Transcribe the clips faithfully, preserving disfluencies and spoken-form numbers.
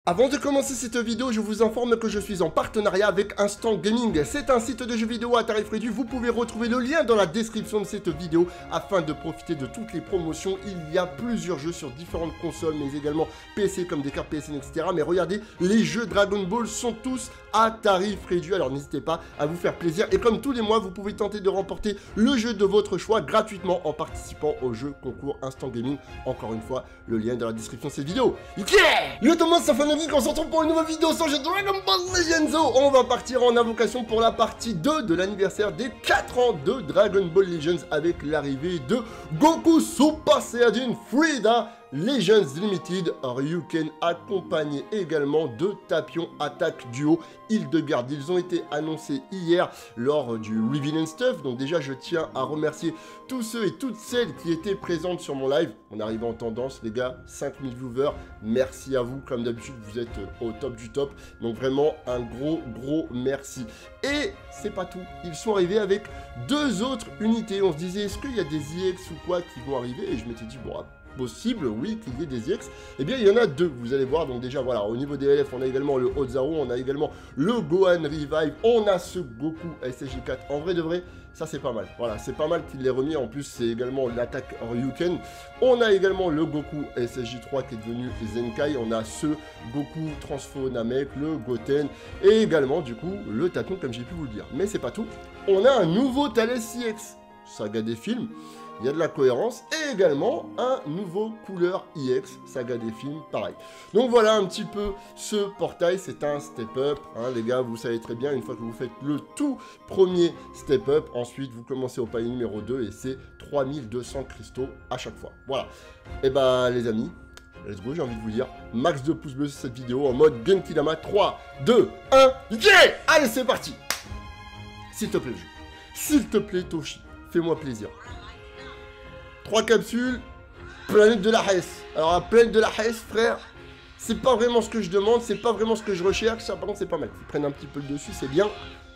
Avant de commencer cette vidéo, je vous informe que je suis en partenariat avec Instant Gaming. C'est un site de jeux vidéo à tarif réduit. Vous pouvez retrouver le lien dans la description de cette vidéo afin de profiter de toutes les promotions. Il y a plusieurs jeux sur différentes consoles, mais également P C comme des cartes P S N, et cetera. Mais regardez, les jeux Dragon Ball sont tous à tarif réduit. Alors n'hésitez pas à vous faire plaisir. Et comme tous les mois, vous pouvez tenter de remporter le jeu de votre choix gratuitement en participant au jeu concours Instant Gaming. Encore une fois, le lien dans la description de cette vidéo. Yeah! Yo tout le monde, c'est Fanatic, on se retrouve pour une nouvelle vidéo sur le jeu Dragon Ball Legends. On va partir en invocation pour la partie deux de l'anniversaire des quatre ans de Dragon Ball Legends avec l'arrivée de Goku Super Saiyajin Frieza Legends Limited, Ryuken accompagné également de Tapion Attaque Duo Hildegarde. Ils ont été annoncés hier lors du Reveal and Stuff. Donc déjà je tiens à remercier tous ceux et toutes celles qui étaient présentes sur mon live. On arrive en tendance les gars, cinq mille viewers. Merci à vous, comme d'habitude vous êtes au top du top. Donc vraiment un gros gros merci. Et c'est pas tout, ils sont arrivés avec deux autres unités. On se disait est-ce qu'il y a des I X ou quoi qui vont arriver? Et je m'étais dit bon, possible, oui, qu'il y ait des I X. Eh bien, il y en a deux, vous allez voir. Donc déjà, voilà, au niveau des L F, on a également le Ozaru, on a également le Gohan Revive, on a ce Goku S S J quatre. En vrai de vrai, ça c'est pas mal. Voilà, c'est pas mal qu'il l'ait remis. En plus, c'est également l'attaque Ryuken. On a également le Goku S S J trois qui est devenu Zenkai. On a ce Goku Transfo Namek, le Goten, et également, du coup, le Tapion, comme j'ai pu vous le dire. Mais c'est pas tout. On a un nouveau Thales I X, saga des films. Il y a de la cohérence et également un nouveau couleur I X, saga des films, pareil. Donc voilà un petit peu ce portail, c'est un step-up, hein, les gars, vous savez très bien, une fois que vous faites le tout premier step-up, ensuite vous commencez au palier numéro deux et c'est trois mille deux cents cristaux à chaque fois. Voilà, et bah les amis, let's go, j'ai envie de vous dire, max de pouces bleus sur cette vidéo en mode Genkidama, trois, deux, un, yeah! Allez c'est parti. S'il te plaît, jeu. S'il te plaît, Toshi, fais-moi plaisir. Trois capsules, planète de la Hesse. Alors la planète de la Hesse, frère, c'est pas vraiment ce que je demande, c'est pas vraiment ce que je recherche. Ça par contre c'est pas mal. Ils prennent un petit peu le dessus, c'est bien.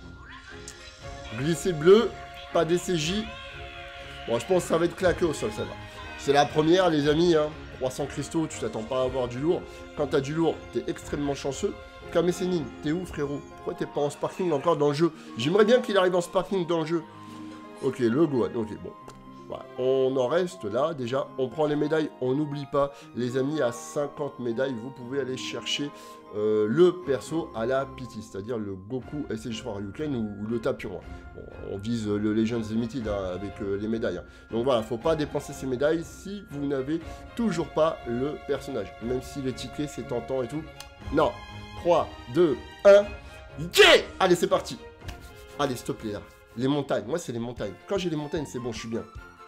Glisser bleu, pas D C J. Bon, je pense que ça va être claqué au sol, ça va. C'est la première, les amis, hein. trois cents cristaux, tu t'attends pas à avoir du lourd. Quand t'as du lourd, t'es extrêmement chanceux. Kame Sennin, t'es où, frérot? Pourquoi t'es pas en sparkling encore dans le jeu? J'aimerais bien qu'il arrive en sparkling dans le jeu. Ok, le Gohan, ok, bon. Voilà. On en reste là, déjà, on prend les médailles, on n'oublie pas, les amis, à cinquante médailles, vous pouvez aller chercher euh, le perso à la pitié, c'est-à-dire le Goku S S J trois Ryuken ou, ou le Tapion. Hein. Bon, on vise le Legends Limited hein, avec euh, les médailles. Hein. Donc voilà, faut pas dépenser ces médailles si vous n'avez toujours pas le personnage, même si les tickets c'est tentant et tout. Non, trois, deux, un, yeah! Allez, c'est parti. Allez, s'il te plaît, là. Les montagnes, moi c'est les montagnes. Quand j'ai les montagnes, c'est bon, je suis bien.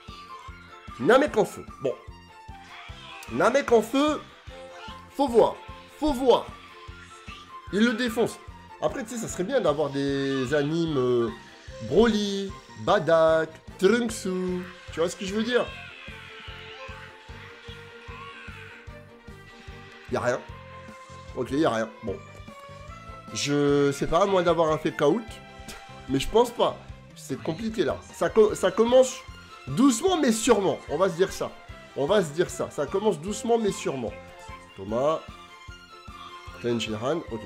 Namek en feu. Bon. Namek en feu. Faut voir. Faut voir. Il le défonce. Après, tu sais, ça serait bien d'avoir des animes euh, Broly, Badak, Trunksou. Tu vois ce que je veux dire? Y'a rien. Ok, y'a rien. Bon. Je sais pas, à moins d'avoir un fake out. Mais je pense pas. C'est compliqué là. Ça, co ça commence... doucement mais sûrement, on va se dire ça. On va se dire ça. Ça commence doucement mais sûrement. Thomas. Tenshinhan, ok.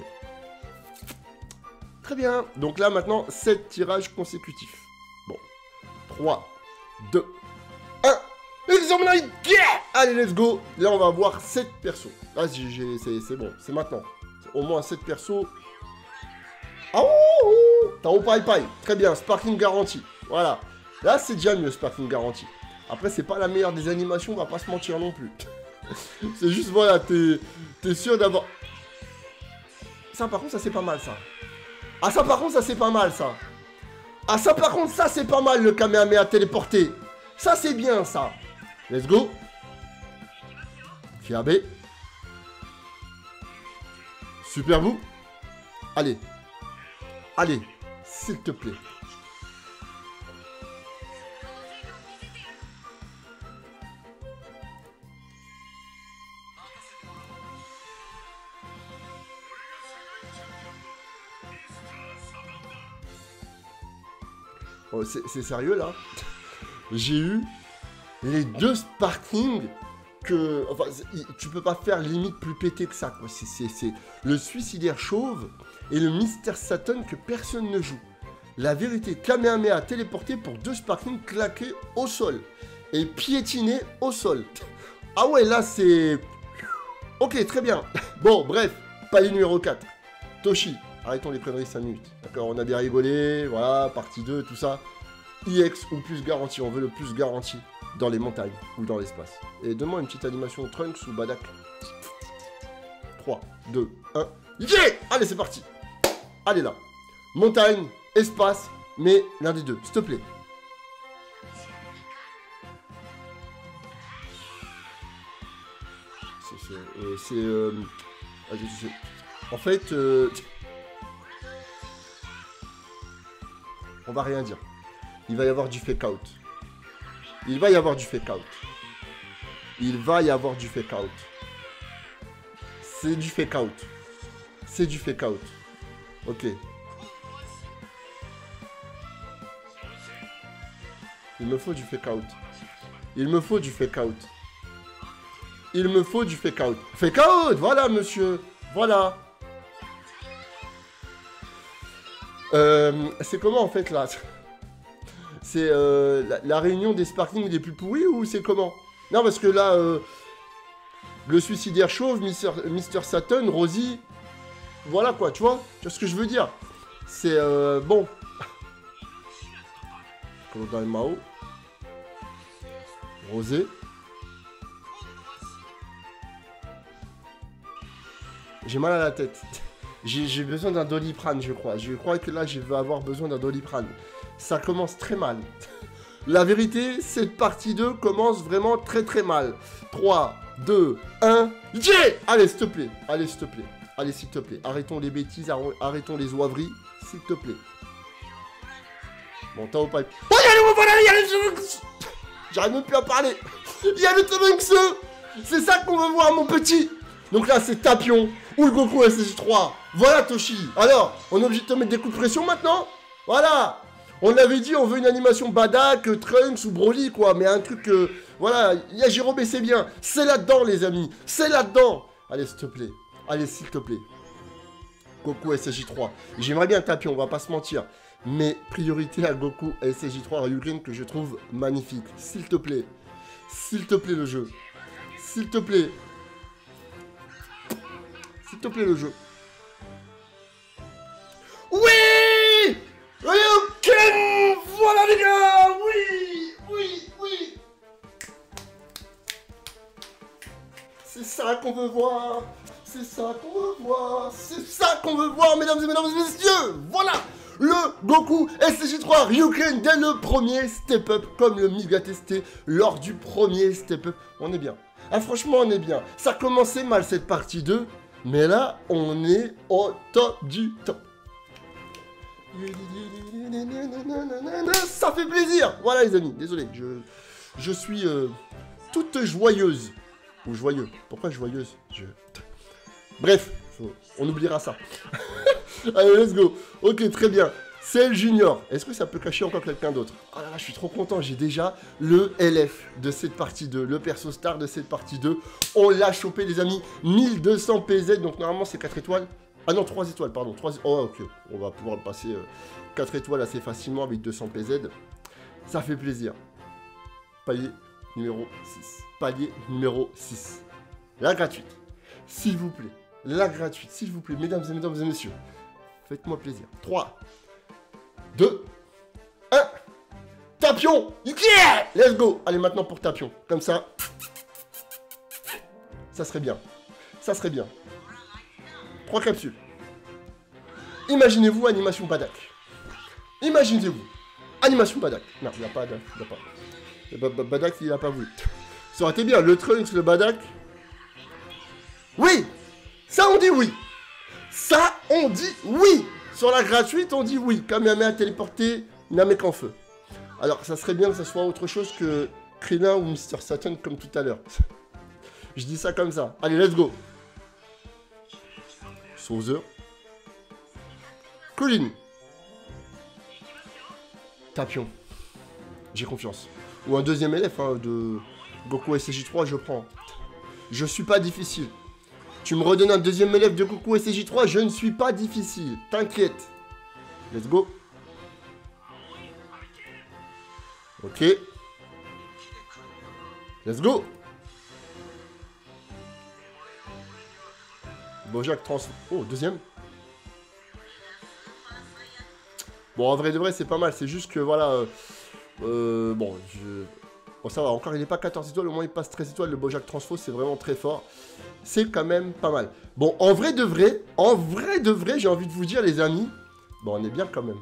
Très bien. Donc là maintenant, sept tirages consécutifs. Bon. trois, deux, un. Examinate. Yeah! Allez, let's go. Là, on va avoir sept persos. Là, c'est bon, c'est maintenant. Au moins sept persos. Ah ouh! Tao Pai Pai. Très bien, Sparking garanti. Voilà. Là, c'est déjà mieux, Sparking garanti. Après, c'est pas la meilleure des animations, on va pas se mentir non plus. C'est juste, voilà, t'es es sûr d'avoir... Ça, par contre, ça, c'est pas mal, ça. Ah, ça, par contre, ça, c'est pas mal, ça. Ah, ça, par contre, ça, c'est pas mal, le Kamehameha téléporté. Ça, c'est bien, ça. Let's go. Kiabe. Super vous. Allez. Allez, s'il te plaît. Oh, c'est sérieux là? J'ai eu les deux Sparking que... Enfin, tu peux pas faire limite plus pété que ça, quoi. C'est le suicidaire chauve et le Mister Satan que personne ne joue. La vérité, Kamehameha téléporté pour deux sparklings claqués au sol. Et piétinés au sol. Ah ouais, là, c'est... Ok, très bien. Bon, bref, palier numéro quatre. Toshi, arrêtons les conneries cinq minutes. D'accord, on a bien rigolé, voilà, partie deux, tout ça. I X ou plus garanti, on veut le plus garanti dans les montagnes ou dans l'espace. Et donne-moi une petite animation Trunks ou Badak. trois, deux, un, yeah! Allez, c'est parti. Allez là. Montagne, espace, mais l'un des deux, s'il te plaît. C'est... Euh, euh, en fait... Euh, on va rien dire. Il va y avoir du fake out. Il va y avoir du fake out. Il va y avoir du fake out. C'est du fake out. C'est du fake out. Ok. Il me faut du fake out. Il me faut du fake out. Il me faut du fake out. Fake out, voilà monsieur. Voilà. Euh, c'est comment en fait là? C'est euh, la, la réunion des sparklings les plus pourris ou c'est comment? Non parce que là, euh, le suicidaire chauve, Mister, Mister Satan, Rosie, voilà quoi, tu vois? Tu vois ce que je veux dire? C'est euh, bon. Dans le Mao. Rosé. J'ai mal à la tête. J'ai besoin d'un Doliprane, je crois. Je crois que là, je vais avoir besoin d'un Doliprane. Ça commence très mal. La vérité, cette partie deux commence vraiment très très mal. trois, deux, un... Yeah! Allez, s'il te plaît. Allez, s'il te plaît. Allez, s'il te plaît. Arrêtons les bêtises, arrêtons les oiveries. S'il te plaît. Bon, t'as au pipe. Oh, il y a le... Voilà, il y a le... J'arrive même plus à parler. Il y a le Trunks. C'est ça qu'on veut voir, mon petit. Donc là, c'est Tapion ou le Goku S S J trois. Voilà, Toshi. Alors, on est obligé de te mettre des coups de pression maintenant? Voilà. On avait dit, on veut une animation Badak, Trunks ou Broly, quoi. Mais un truc, euh, voilà, il y a Jérôme et c'est bien. C'est là-dedans, les amis. C'est là-dedans. Allez, s'il te plaît. Allez, s'il te plaît. Goku S S J trois. J'aimerais bien Tapion, on va pas se mentir. Mais priorité à Goku S S J trois Ryugen que je trouve magnifique. S'il te plaît. S'il te plaît, le jeu. S'il te plaît. S'il te plaît, le jeu. Oui! Ryuken! Voilà, les gars! Oui! Oui! Oui! C'est ça qu'on veut voir! C'est ça qu'on veut voir! C'est ça qu'on veut voir, mesdames et mesdames et messieurs! Voilà! Le Goku S S J trois Ryuken dès le premier step-up, comme le Miga testé lors du premier step-up. On est bien. Ah, franchement, on est bien. Ça commençait mal, cette partie deux. Mais là, on est au top du top. Ça fait plaisir. Voilà, les amis. Désolé, je, je suis euh, toute joyeuse. Ou joyeux. Pourquoi joyeuse? je... Bref, faut... on oubliera ça. Allez, let's go. Ok, très bien. C'est le Junior. Est-ce que ça peut cacher encore quelqu'un d'autre? Oh là là, je suis trop content. J'ai déjà le L F de cette partie deux. Le perso star de cette partie deux. On l'a chopé, les amis. mille deux cents P Z. Donc, normalement, c'est quatre étoiles. Ah non, trois étoiles, pardon. trois... Oh, ok. On va pouvoir le passer euh, quatre étoiles assez facilement avec deux cents P Z. Ça fait plaisir. Palier numéro six. Palier numéro six. La gratuite. S'il vous plaît. La gratuite, s'il vous plaît. Mesdames et mesdames et messieurs. Faites-moi plaisir. trois. deux, un, Tapion! Yeah! Let's go! Allez, maintenant pour Tapion. Comme ça. Ça serait bien. Ça serait bien. Trois capsules. Imaginez-vous animation Badak. Imaginez-vous. Animation Badak. Non, il n'y a pas de... Il n'y a pas. Badak, il n'a pas voulu. Ça aurait été bien. Le Trunks, le Badak. Oui! Ça, on dit oui! Ça, on dit oui! Sur la gratuite, on dit oui. Kamehameha téléporté, Namek en feu. Alors, ça serait bien que ça soit autre chose que Krillin ou Mister Satan comme tout à l'heure. Je dis ça comme ça. Allez, let's go. Sauzer. Colline. Tapion. J'ai confiance. Ou un deuxième L F hein, de Goku S S J trois, je prends. Je suis pas difficile. Tu me redonnes un deuxième élève de Goku S C J trois, je ne suis pas difficile. T'inquiète. Let's go. Ok. Let's go. Bojack trans... Oh, deuxième. Bon, en vrai de vrai, c'est pas mal. C'est juste que, voilà... Euh, euh, bon, je... Bon, ça va. Encore, il n'est pas quatorze étoiles. Au moins, il passe treize étoiles. Le Bojack Transfo, c'est vraiment très fort. C'est quand même pas mal. Bon, en vrai de vrai, en vrai de vrai, j'ai envie de vous dire, les amis... Bon, on est bien quand même.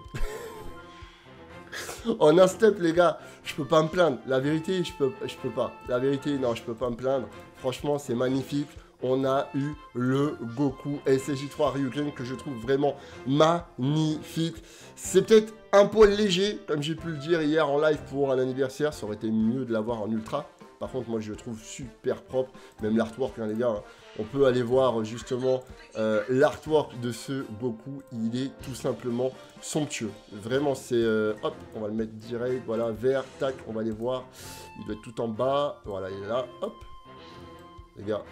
En un step, les gars, je peux pas me plaindre. La vérité, je peux, je peux pas. La vérité, non, je peux pas me plaindre. Franchement, c'est magnifique. On a eu le Goku S C J trois Ryuken que je trouve vraiment magnifique. C'est peut-être un poil léger, comme j'ai pu le dire hier en live pour un anniversaire. Ça aurait été mieux de l'avoir en ultra. Par contre, moi, je le trouve super propre. Même l'artwork, hein, les gars. Hein. On peut aller voir justement euh, l'artwork de ce Goku. Il est tout simplement somptueux. Vraiment, c'est... Euh, hop, on va le mettre direct. Voilà, vert, tac, on va aller voir. Il doit être tout en bas. Voilà, il est là. Hop. Les gars.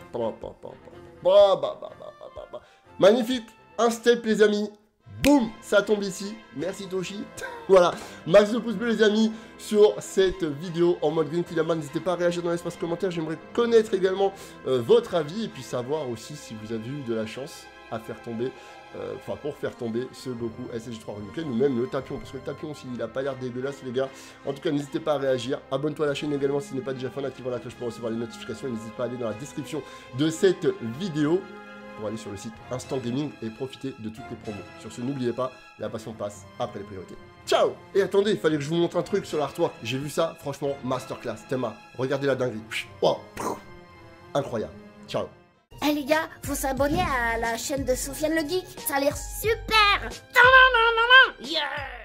Magnifique. Un step, les amis. Boum, ça tombe ici. Merci Toshi. Voilà, max de pouces bleus les amis sur cette vidéo en mode Green Killaman. N'hésitez pas à réagir dans l'espace commentaire. J'aimerais connaître également euh, votre avis et puis savoir aussi si vous avez eu de la chance à faire tomber, euh, enfin pour faire tomber ce Goku S C J trois Ryuken ou même le Tapion. Parce que le Tapion aussi, il a pas l'air dégueulasse les gars. En tout cas, n'hésitez pas à réagir. Abonne-toi à la chaîne également si ce n'est pas déjà fait en activant la cloche pour recevoir les notifications. Et n'hésite pas à aller dans la description de cette vidéo pour aller sur le site Instant Gaming et profiter de toutes les promos. Sur ce, n'oubliez pas, la passion passe après les priorités. Ciao! Et attendez, il fallait que je vous montre un truc sur l'artwork. J'ai vu ça, franchement, masterclass. Théma, regardez la dinguerie. Oh, incroyable. Ciao! Eh hey les gars, faut s'abonner à la chaîne de Sofiane le Geek. Ça a l'air super! Yeah!